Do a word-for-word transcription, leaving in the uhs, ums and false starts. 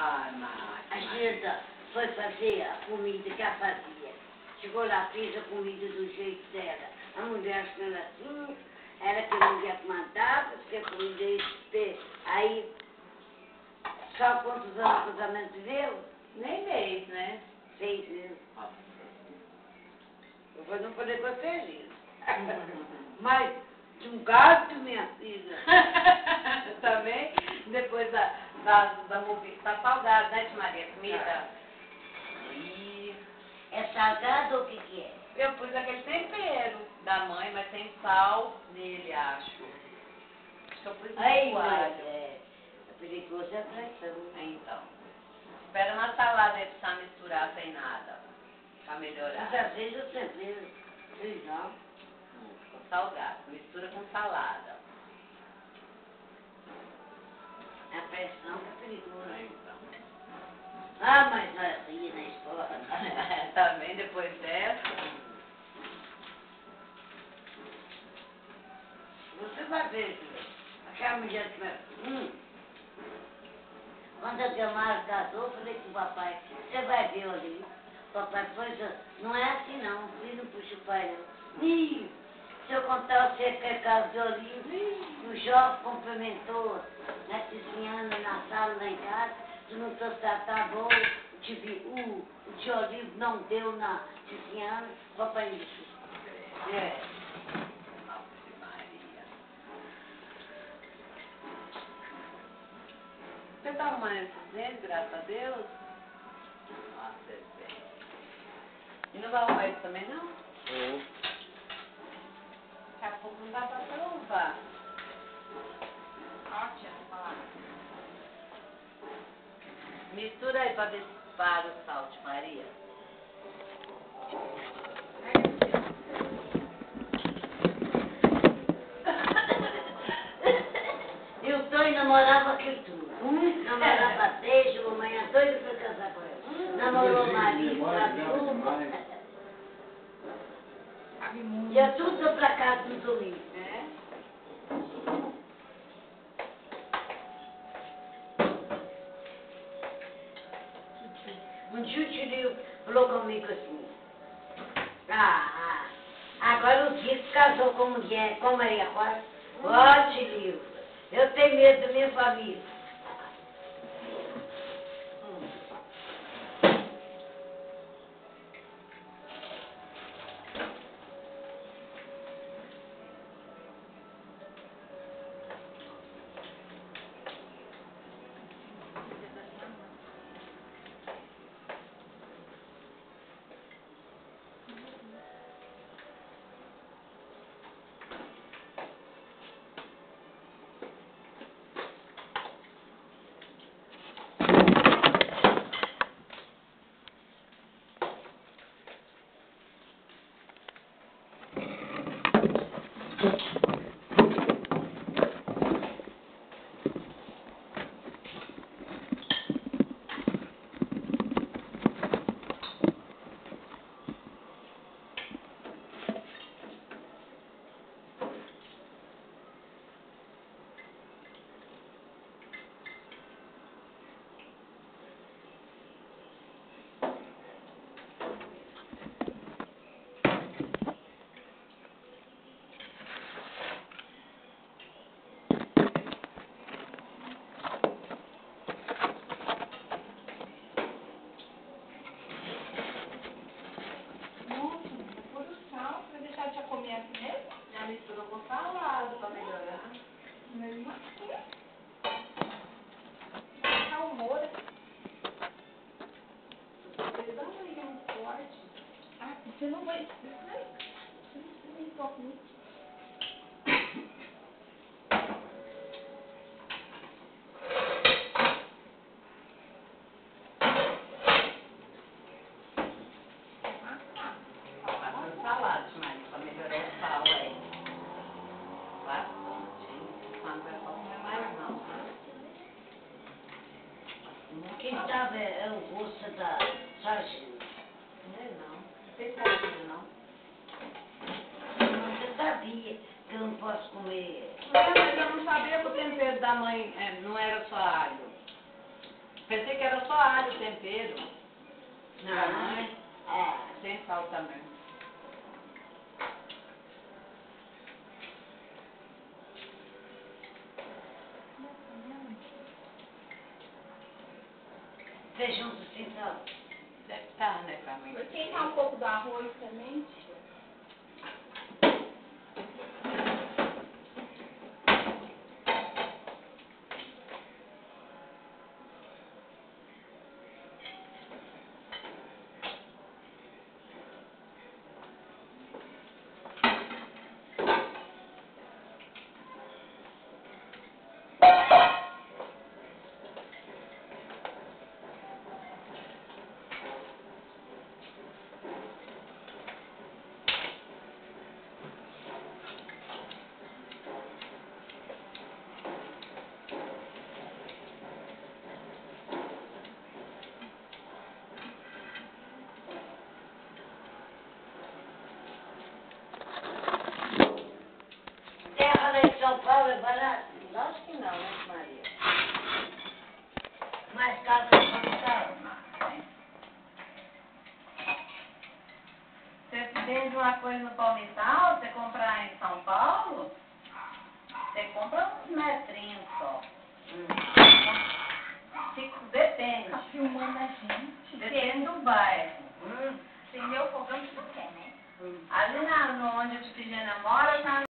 Ai, Márcia. A Gilda foi fazer a comida que ela fazia. Chegou lá, fez a comida do jeito dela. A mulher achando assim, era que a mulher mandava, porque a comida ia ter. Aí, só quantos anos o casamento deu? Nem mês, né? Seis meses. Eu vou não poder ser feliz. Mas, de um gato, minha filha. Também, depois da, da, da movida, tá salgado, né, Tia Maria? Comida. Ih, É salgado ou o que que é? eu pus aquele tempero da mãe, mas tem sal nele, acho. Acho que eu pus Aí, muito mas alho. é, é perigoso a traição. É, então. Espera na salada aí pra você misturar sem nada. Pra melhorar. Mas às vezes eu tempero. Feijão. Hum, ficou salgado. Mistura com salada. A pressão é perigosa. É, então. Ah, mas nós ria na escola. Também depois dessa. Você vai ver, filho. Aquela mulher que vai... Hum. Quando a Delmar casou, eu falei com o papai, você vai ver ali. Papai, pois não é assim não, o filho não puxa o pai não. Ih, se eu contar você que é caso de Olívio, o Jó complementou na Tiziana, na sala, lá em casa, se não trouxe tá bom, o de, o, o de Olívio não deu na Tiziana, papai disse. É. Ave Maria. Você tá arrumando esses dentes, graças a Deus? Nossa, é bem. E não vai arrumar isso também, não? Uhum. Daqui a pouco não dá pra você louvar. Ótimo, falar. Mistura aí pra ver se para o sal de Maria. E o Tonho namorava aquilo tudo. Hum, namorava desde a manhã doida pra casar com ele. Hum, namorou marido, marido. Ia tudo pra casa no domingo. É? Um dia o tio falou comigo assim. Ah, ah, agora o Tito casou com mulher, com Maria Rosa. Ó, tio, eu tenho medo da minha família. Já misturou com salada pra melhorar. Mesmo assim. Tá o molho. Ele dá uma liga muito forte. Ah, você não vai. Você não vai tocar muito. Bastante salada, mas pra melhorar o sal aí. Bastante. Não vai comer mais não. Quem estava é, é o rosto da sargento. Não é não. Não tem pouquinho não. Você sabia que eu não posso comer. Não, mas eu não sabia que o tempero da mãe é, não era só alho. Pensei que era só alho, tempero. Não, Mãe, é. sem sal também. Feijão do cintão. Deve estar, né, pra mim. Vou esquentar um pouco do arroz também. Terra lá em São Paulo é barato? Acho que não, né, Maria? Mais caro que São Paulo. Você vende uma coisa no Palmital, você comprar em São Paulo, você compra uns metrinhos só. Hum. Fico, depende. Tá filmando a gente. Depende do bairro. Hum. Acendeu o fogão que não quer, né? Hum. Ali na, no onde a Tifigênia mora, tá